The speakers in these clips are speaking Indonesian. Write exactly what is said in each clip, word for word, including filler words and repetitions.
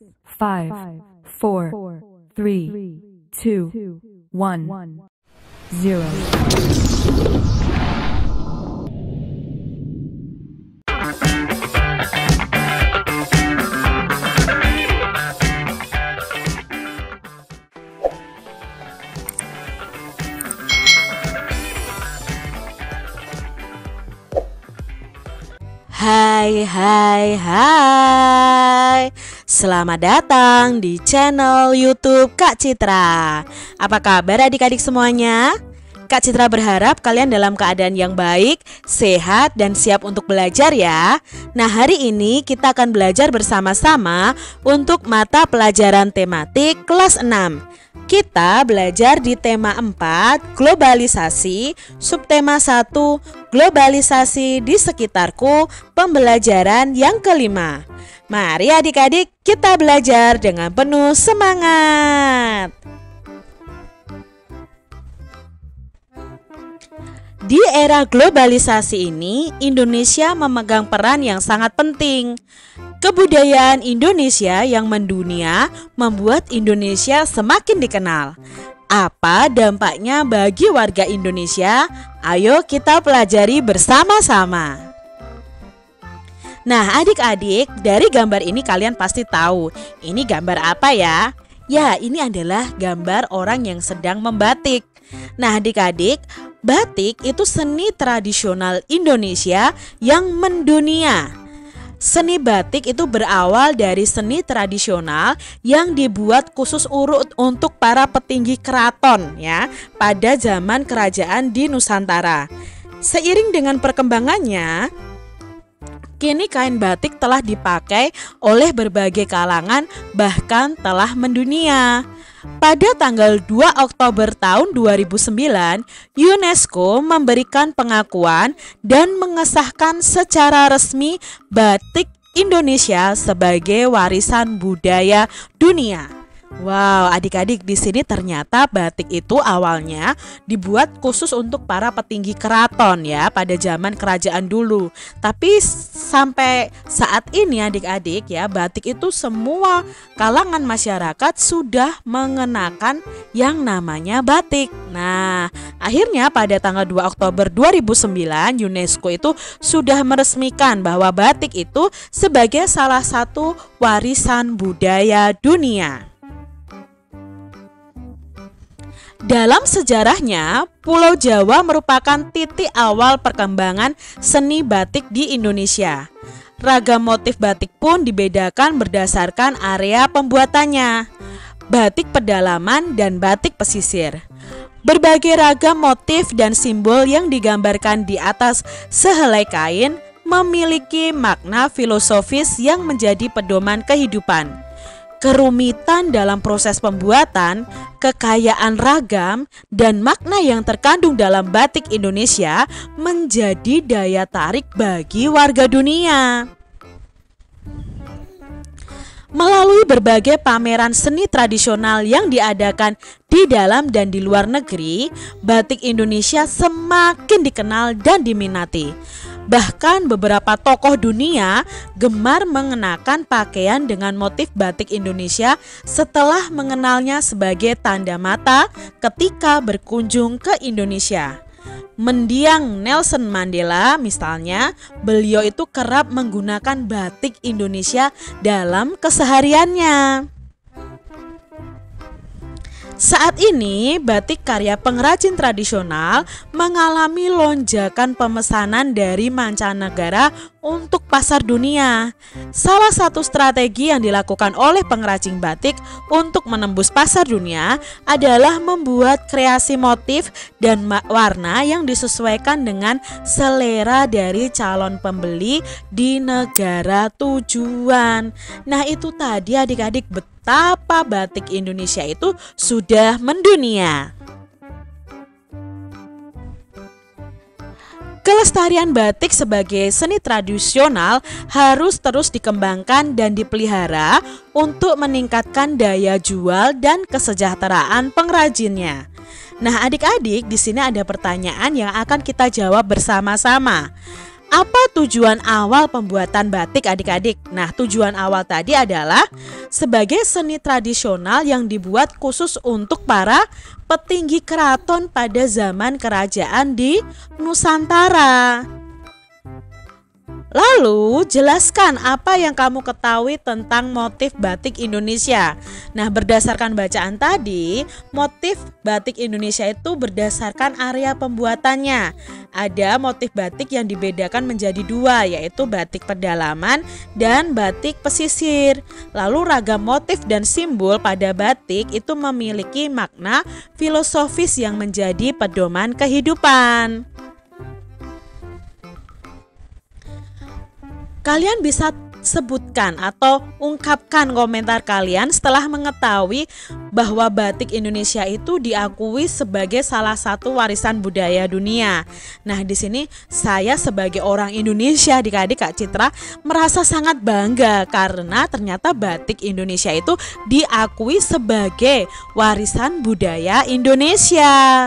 five, four, three, two, one, zero. Hai hai hai, selamat datang di channel YouTube Kak Citra. Apa kabar adik-adik semuanya? Kak Citra berharap kalian dalam keadaan yang baik, sehat, dan siap untuk belajar ya. Nah, hari ini kita akan belajar bersama-sama untuk mata pelajaran tematik kelas enam. Kita belajar di tema empat, globalisasi, subtema satu, globalisasi di sekitarku, pembelajaran yang kelima. Mari adik-adik kita belajar dengan penuh semangat. Di era globalisasi ini, Indonesia memegang peran yang sangat penting. Kebudayaan Indonesia yang mendunia membuat Indonesia semakin dikenal. Apa dampaknya bagi warga Indonesia? Ayo kita pelajari bersama-sama. Nah, adik-adik, dari gambar ini kalian pasti tahu, ini gambar apa ya? Ya, ini adalah gambar orang yang sedang membatik. Nah, adik-adik, batik itu seni tradisional Indonesia yang mendunia. Seni batik itu berawal dari seni tradisional yang dibuat khusus urut untuk para petinggi keraton ya pada zaman kerajaan di Nusantara. Seiring dengan perkembangannya, kini kain batik telah dipakai oleh berbagai kalangan, bahkan telah mendunia. Pada tanggal dua Oktober tahun dua ribu sembilan, UNESCO memberikan pengakuan dan mengesahkan secara resmi batik Indonesia sebagai warisan budaya dunia. Wow, adik-adik, di sini ternyata batik itu awalnya dibuat khusus untuk para petinggi keraton ya pada zaman kerajaan dulu. Tapi sampai saat ini adik-adik ya, batik itu semua kalangan masyarakat sudah mengenakan yang namanya batik. Nah, akhirnya pada tanggal dua Oktober dua ribu sembilan UNESCO itu sudah meresmikan bahwa batik itu sebagai salah satu warisan budaya dunia. Dalam sejarahnya, Pulau Jawa merupakan titik awal perkembangan seni batik di Indonesia. Ragam motif batik pun dibedakan berdasarkan area pembuatannya, batik pedalaman dan batik pesisir. Berbagai ragam motif dan simbol yang digambarkan di atas sehelai kain memiliki makna filosofis yang menjadi pedoman kehidupan. Kerumitan dalam proses pembuatan, kekayaan ragam, dan makna yang terkandung dalam batik Indonesia menjadi daya tarik bagi warga dunia. Melalui berbagai pameran seni tradisional yang diadakan di dalam dan di luar negeri, batik Indonesia semakin dikenal dan diminati. Bahkan beberapa tokoh dunia gemar mengenakan pakaian dengan motif batik Indonesia setelah mengenalnya sebagai tanda mata ketika berkunjung ke Indonesia. Mendiang Nelson Mandela misalnya, beliau itu kerap menggunakan batik Indonesia dalam kesehariannya. Saat ini, batik karya pengrajin tradisional mengalami lonjakan pemesanan dari mancanegara untuk pasar dunia. Salah satu strategi yang dilakukan oleh pengrajin batik untuk menembus pasar dunia adalah membuat kreasi motif dan warna yang disesuaikan dengan selera dari calon pembeli di negara tujuan. Nah, itu tadi adik-adik, betul betapa batik Indonesia itu sudah mendunia. Kelestarian batik sebagai seni tradisional harus terus dikembangkan dan dipelihara untuk meningkatkan daya jual dan kesejahteraan pengrajinnya. Nah, adik-adik, di sini ada pertanyaan yang akan kita jawab bersama-sama. Apa tujuan awal pembuatan batik adik-adik? Nah, tujuan awal tadi adalah sebagai seni tradisional yang dibuat khusus untuk para petinggi keraton pada zaman kerajaan di Nusantara. Lalu, jelaskan apa yang kamu ketahui tentang motif batik Indonesia. Nah, berdasarkan bacaan tadi, motif batik Indonesia itu berdasarkan area pembuatannya. Ada motif batik yang dibedakan menjadi dua, yaitu batik pedalaman dan batik pesisir. Lalu, ragam motif dan simbol pada batik itu memiliki makna filosofis yang menjadi pedoman kehidupan. Kalian bisa sebutkan atau ungkapkan komentar kalian setelah mengetahui bahwa batik Indonesia itu diakui sebagai salah satu warisan budaya dunia. Nah, di sini saya sebagai orang Indonesia, adik-adik Kak Citra merasa sangat bangga karena ternyata batik Indonesia itu diakui sebagai warisan budaya Indonesia.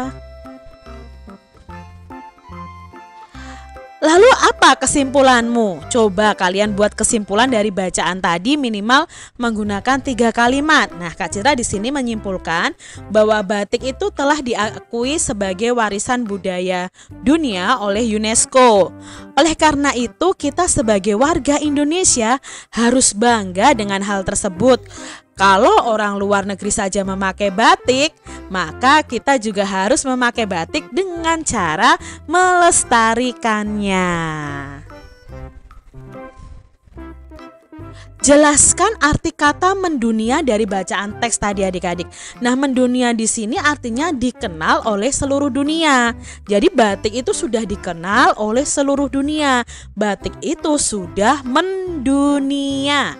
Lalu apa kesimpulanmu? Coba kalian buat kesimpulan dari bacaan tadi minimal menggunakan tiga kalimat. Nah, Kak Citra di sini menyimpulkan bahwa batik itu telah diakui sebagai warisan budaya dunia oleh UNESCO. Oleh karena itu, kita sebagai warga Indonesia harus bangga dengan hal tersebut. Kalau orang luar negeri saja memakai batik, maka kita juga harus memakai batik dengan cara melestarikannya. Jelaskan arti kata mendunia dari bacaan teks tadi adik-adik. Nah, mendunia di sini artinya dikenal oleh seluruh dunia. Jadi batik itu sudah dikenal oleh seluruh dunia. Batik itu sudah mendunia.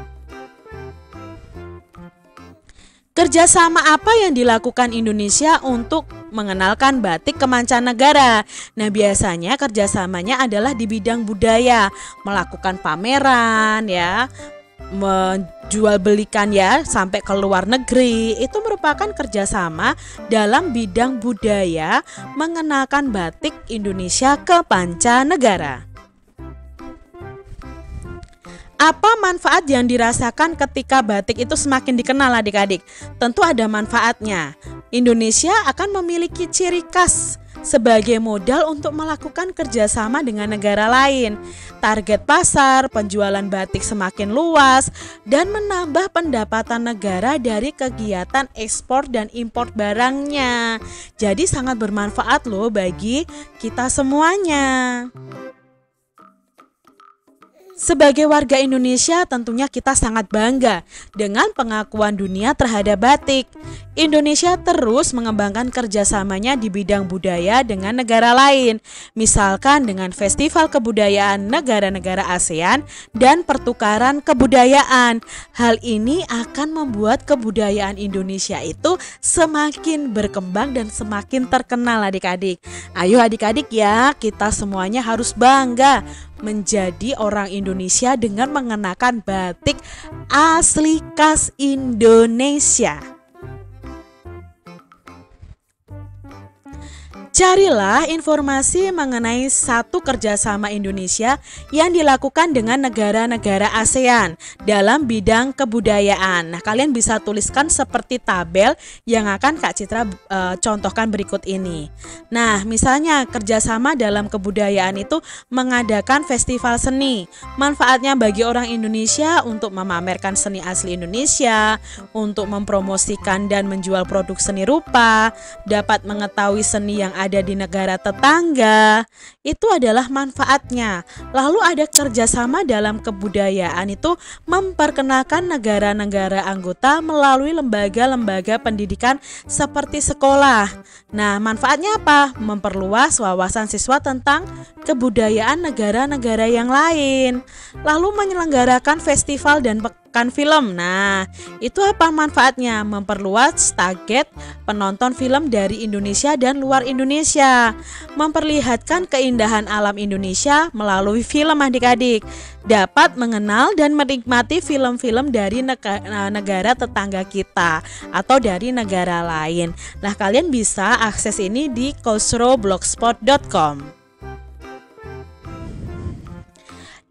Kerjasama apa yang dilakukan Indonesia untuk mengenalkan batik ke mancanegara? Nah, biasanya kerjasamanya adalah di bidang budaya, melakukan pameran ya, menjual belikan ya sampai ke luar negeri. Itu merupakan kerjasama dalam bidang budaya mengenalkan batik Indonesia ke mancanegara. Apa manfaat yang dirasakan ketika batik itu semakin dikenal adik-adik? Tentu ada manfaatnya. Indonesia akan memiliki ciri khas sebagai modal untuk melakukan kerjasama dengan negara lain. Target pasar, penjualan batik semakin luas, dan menambah pendapatan negara dari kegiatan ekspor dan impor barangnya. Jadi sangat bermanfaat loh bagi kita semuanya. Sebagai warga Indonesia tentunya kita sangat bangga dengan pengakuan dunia terhadap batik. Indonesia terus mengembangkan kerjasamanya di bidang budaya dengan negara lain, misalkan dengan festival kebudayaan negara-negara ASEAN dan pertukaran kebudayaan. Hal ini akan membuat kebudayaan Indonesia itu semakin berkembang dan semakin terkenal adik-adik. Ayo adik-adik ya, kita semuanya harus bangga menjadi orang Indonesia dengan mengenakan batik asli khas Indonesia. Carilah informasi mengenai satu kerjasama Indonesia yang dilakukan dengan negara-negara ASEAN dalam bidang kebudayaan. Nah, kalian bisa tuliskan seperti tabel yang akan Kak Citra e, contohkan berikut ini. Nah, misalnya kerjasama dalam kebudayaan itu mengadakan festival seni. Manfaatnya bagi orang Indonesia untuk memamerkan seni asli Indonesia, untuk mempromosikan dan menjual produk seni rupa, dapat mengetahui seni yang ada di negara tetangga. Itu adalah manfaatnya. Lalu ada kerjasama dalam kebudayaan itu memperkenalkan negara-negara anggota melalui lembaga-lembaga pendidikan seperti sekolah. Nah, manfaatnya apa? Memperluas wawasan siswa tentang kebudayaan negara-negara yang lain. Lalu menyelenggarakan festival dan pekan film. Nah, itu apa manfaatnya? Memperluas target penonton film dari Indonesia dan luar Indonesia. Memperlihatkan keindahan alam Indonesia melalui film adik-adik. Dapat mengenal dan menikmati film-film dari negara, negara tetangga kita atau dari negara lain. Nah, kalian bisa akses ini di kosro blogspot dot com.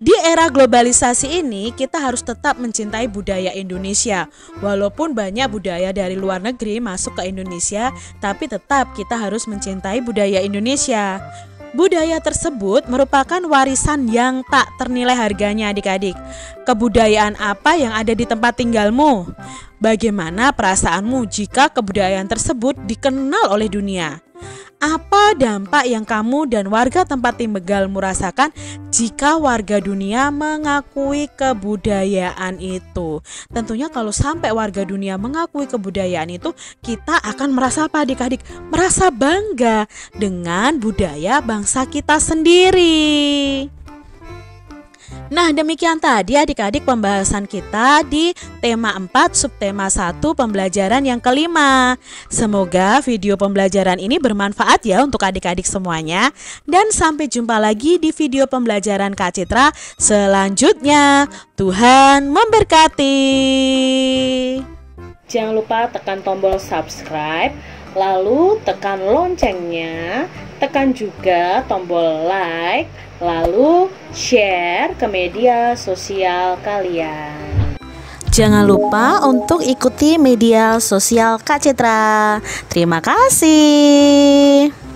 Di era globalisasi ini, kita harus tetap mencintai budaya Indonesia. Walaupun banyak budaya dari luar negeri masuk ke Indonesia, tapi tetap kita harus mencintai budaya Indonesia. Budaya tersebut merupakan warisan yang tak ternilai harganya adik-adik. Kebudayaan apa yang ada di tempat tinggalmu? Bagaimana perasaanmu jika kebudayaan tersebut dikenal oleh dunia? Apa dampak yang kamu dan warga tempat tinggalmu rasakan jika warga dunia mengakui kebudayaan itu? Tentunya kalau sampai warga dunia mengakui kebudayaan itu, kita akan merasa apa adik-adik? Merasa bangga dengan budaya bangsa kita sendiri. Nah, demikian tadi adik-adik pembahasan kita di tema empat subtema satu pembelajaran yang kelima. Semoga video pembelajaran ini bermanfaat ya untuk adik-adik semuanya. Dan sampai jumpa lagi di video pembelajaran Kak Citra selanjutnya. Tuhan memberkati. Jangan lupa tekan tombol subscribe, lalu tekan loncengnya, tekan juga tombol like, lalu share ke media sosial kalian. Jangan lupa untuk ikuti media sosial Kak Citra. Terima kasih.